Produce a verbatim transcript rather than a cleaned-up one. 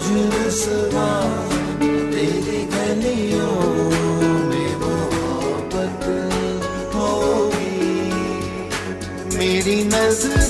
रुसवा तेरी गलियों में मोहब्बत होगी। मेरी नजर